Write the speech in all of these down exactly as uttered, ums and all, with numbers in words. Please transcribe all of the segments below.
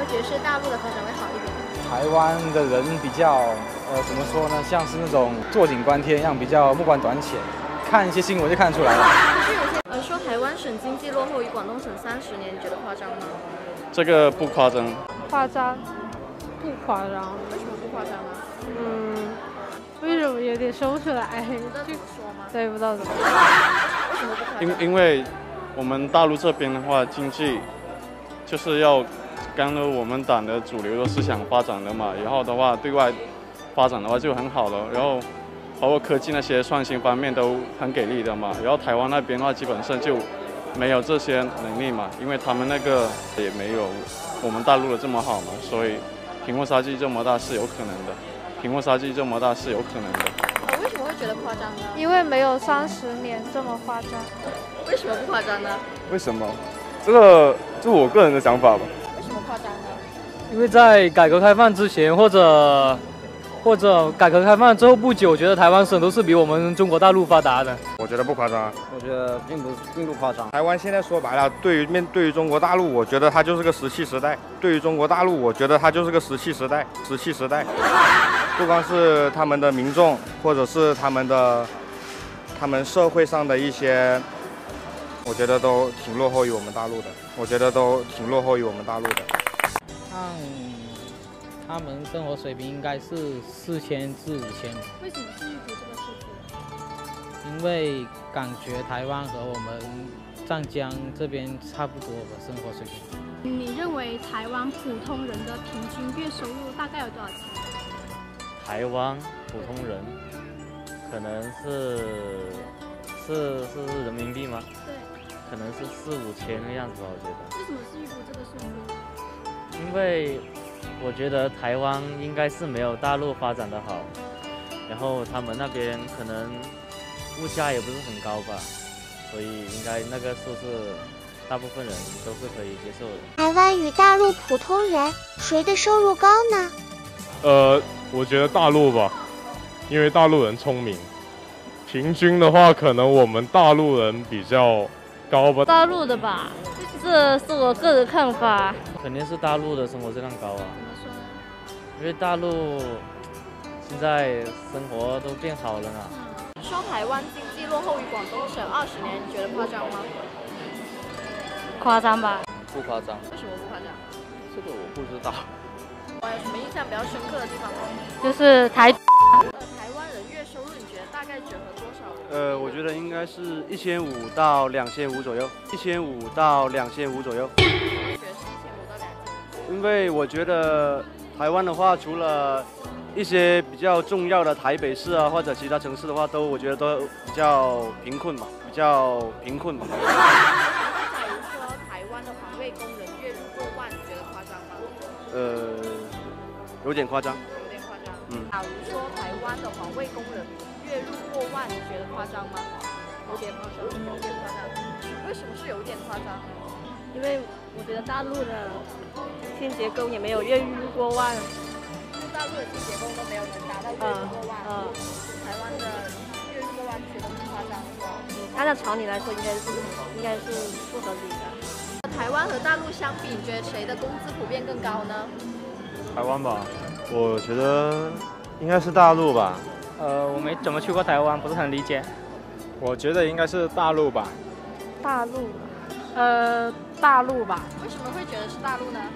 会觉得是大陆的发展会好一点？ 台湾的人比较，呃，怎么说呢？像是那种坐井观天一样，比较目光短浅，看一些新闻就看得出来了。 可是有些呃说台湾省经济落后于广东省三十年，你觉得夸张吗？ 这个不夸张。 夸张，不夸张。 为什么不夸张呢？ 嗯，为什么有点说不出来？ 不知道怎么说吗？ 对，不知道怎么说。 为什么不夸张？ 因因为我们大陆这边的话，经济就是要跟着我们党的主流的思想发展的嘛，然后的话对外发展的话就很好了，然后包括科技那些创新方面都很给力的嘛，然后台湾那边的话基本上就没有这些能力嘛，因为他们那个也没有我们大陆的这么好嘛，所以贫富差距这么大是有可能的，贫富差距这么大是有可能的。 呃，为什么会觉得夸张呢？ 因为没有三十年这么夸张。 为什么不夸张呢？ 为什么？这个就我个人的想法吧。 为什么夸张呢？ 因为在改革开放之前，或者或者改革开放之后不久，我觉得台湾省都是比我们中国大陆发达的。 我觉得不夸张， 我觉得并不并不夸张。 台湾现在说白了，对于面对于中国大陆，我觉得它就是个石器时代。对于中国大陆，我觉得它就是个石器时代，石器时代。不光是他们的民众，或者是他们的他们社会上的一些，我觉得都挺落后于我们大陆的。我觉得都挺落后于我们大陆的。 按他们生活水平应该是四千至五千。 为什么是预估这个数字？ 因为感觉台湾和我们湛江这边差不多的生活水平。 你认为台湾普通人的平均月收入大概有多少钱？ 台湾普通人可能是是是人民币吗？ 对， 可能是四五千的样子吧，我觉得。 为什么是预估这个数字？ 因为我觉得台湾应该是没有大陆发展的好，然后他们那边可能物价也不是很高吧，所以应该那个数字大部分人都是可以接受的。 台湾与大陆普通人谁的收入高呢？ 呃，我觉得大陆吧，因为大陆人聪明。平均的话，可能我们大陆人比较高吧。 大陆的吧，这是我个人看法。 肯定是大陆的生活质量高啊。 怎么说呢？ 因为大陆现在生活都变好了呢。 说台湾经济落后于广东省二十年，你觉得夸张吗？ 夸张吧？ 不夸张。 为什么不夸张？ 这个我不知道。 我有什么印象比较深刻的地方吗？ 就是台。 呃，台湾人月收入你觉得大概折合多少？ 呃，我觉得应该是一千五到两千五左右，一千五到两千五左右。 我觉得是一千五到两千五。 因为我觉得台湾的话，除了一些比较重要的台北市啊，或者其他城市的话，都我觉得都比较贫困吧，比较贫困吧。 假如说台湾的环卫工人月入过万，你觉得夸张吗？ 呃，有点夸张。 有点夸张。 嗯。 假如说台湾的环卫工人月入过万，你觉得夸张吗？有点夸张，有点夸张。为什么是有点夸张？ 因为我觉得大陆的清洁工也没有月入过万。 大陆的清洁工都没有能达到月入过万。嗯。台湾的月入过万，觉得不夸张是吧？ 按照常理来说，应该是应该是不合理的。 台湾和大陆相比，你觉得谁的工资普遍更高呢？ 台湾吧，我觉得应该是大陆吧。 呃，我没怎么去过台湾，不是很理解。 我觉得应该是大陆吧。 大陆，呃，大陆吧。 为什么会觉得是大陆呢？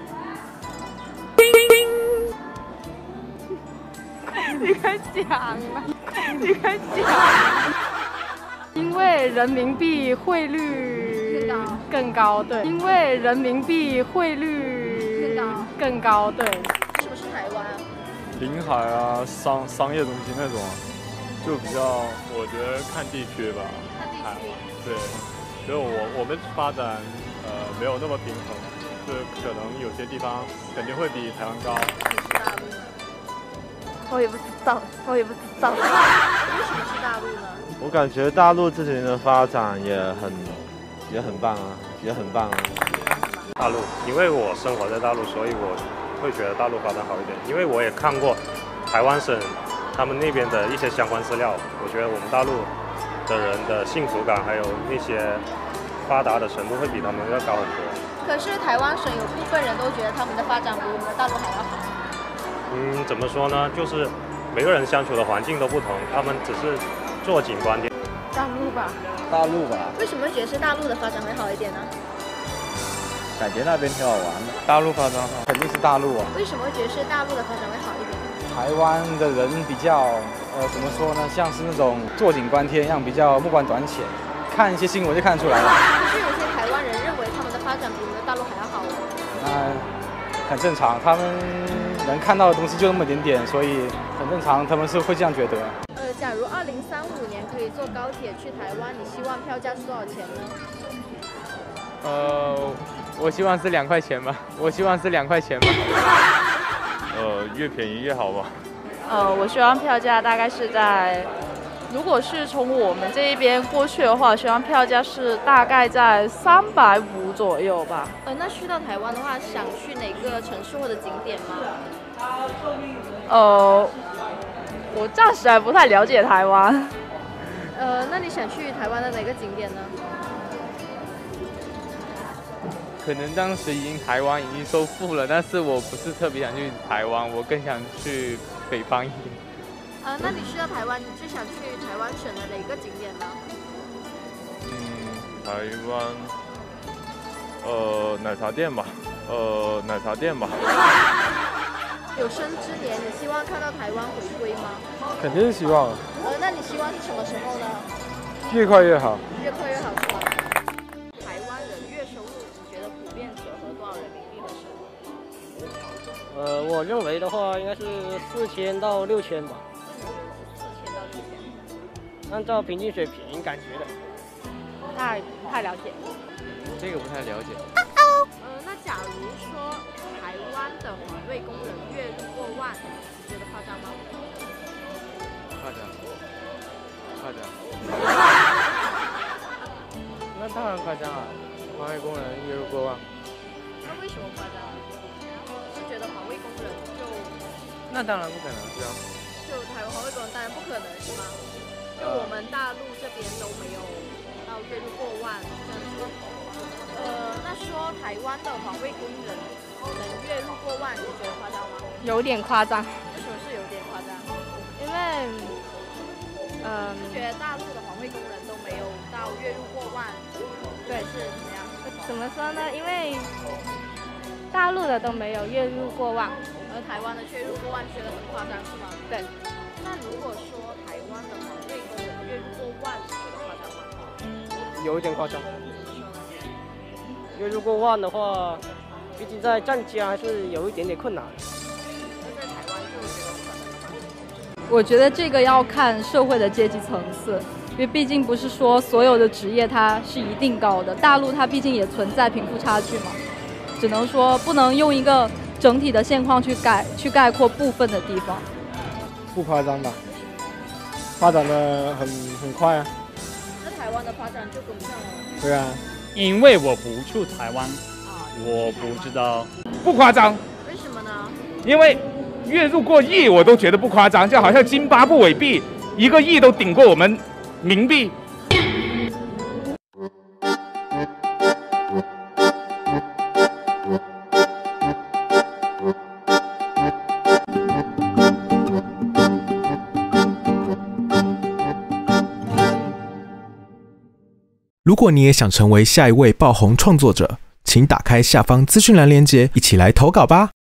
你快讲啊！你快讲。因为人民币汇率更高，对。因为人民币汇率更高，对。 为什么是台湾？ 临海啊，商商业中心那种，就比较，我觉得看地区吧。 看地区。 对，所以我我们发展呃没有那么平衡，就可能有些地方肯定会比台湾高。 是大陆呢？ 我也不知道，我也不知道。 为什么是大陆呢？ 我感觉大陆这几年的发展也很也很棒啊，也很棒啊。 大陆，因为我生活在大陆，所以我会觉得大陆发展好一点。因为我也看过台湾省他们那边的一些相关资料，我觉得我们大陆的人的幸福感还有那些发达的程度会比他们要高很多。 可是台湾省有部分人都觉得他们的发展比我们的大陆还要好。 嗯，怎么说呢？就是每个人相处的环境都不同，他们只是坐井观天。 大陆吧。 大陆吧。 为什么觉得是大陆的发展会好一点呢？ 感觉那边挺好玩的。大陆发展好，肯定是大陆啊。 为什么会觉得是大陆的发展会好一点？ 台湾的人比较，呃，怎么说呢？像是那种坐井观天一样，比较目光短浅，看一些新闻就看得出来了。 可是有些台湾人认为他们的发展比我们的大陆还要好。 那很正常，他们能看到的东西就那么点点，所以很正常，他们是会这样觉得。 呃，假如二零三五年可以坐高铁去台湾，你希望票价是多少钱呢？ 呃，我希望是两块钱吧，我希望是两块钱吧。 呃，越便宜越好吧。 呃，我希望票价大概是在，如果是从我们这一边过去的话，希望票价是大概在三百五左右吧。 呃，那去到台湾的话，想去哪个城市或者景点吗？ 呃，我暂时还不太了解台湾。 呃，那你想去台湾的哪个景点呢？ 可能当时已经台湾已经收复了，但是我不是特别想去台湾，我更想去北方一点。 呃，那你去到台湾，你最想去台湾省的哪个景点呢？ 嗯，台湾，呃，奶茶店吧，呃，奶茶店吧。 有生之年，你希望看到台湾回归吗？ 肯定是希望。 呃，那你希望是什么时候呢？ 越快越好。 越快越好是吗？台湾人月收入，你觉得普遍折合多少人民币合适？ 呃，我认为的话，应该是四千到六千吧。 四千到六千。 按照平均水平感觉的。 不太不太了解。 这个不太了解。 呃，那假如说台湾的环卫工人月入过万，你觉得夸张吗？ 夸张。夸张。 那当然夸张啊！环卫工人月入过万。 那为什么夸张？是觉得环卫工人就…… 那当然不可能，是啊。 就台湾环卫工人当然不可能是吗？就我们大陆这边都没有到月入过万这样子。呃，那说台湾的环卫工人能月入过万，你觉得夸张吗？ 有点夸张。 为什么是有点夸张？ 因为，嗯， 是觉得大陆的环卫工人都没有到月入过万，对，是怎么样？ 怎么说呢？因为大陆的都没有月入过万， 而台湾的月入过万，觉得很夸张是吗？ 对。 那如果说台湾的环卫工人月入过万，你觉得夸张吗？ 有一点夸张。月入过万的话，毕竟在站家还是有一点点困难。 那在台湾就觉得很夸张吗？ 我觉得这个要看社会的阶级层次，因为毕竟不是说所有的职业它是一定高的，大陆它毕竟也存在贫富差距嘛，只能说不能用一个整体的现况去概去概括部分的地方。 不夸张吧？发展的很很快啊。 那台湾的发展就跟不上了。 对啊。 因为我不住台湾，我不知道。 不夸张。 为什么呢？ 因为月入过亿我都觉得不夸张，就好像津巴布韦币一个亿都顶过我们冥币。 如果你也想成为下一位爆红创作者，请打开下方资讯栏链接，一起来投稿吧。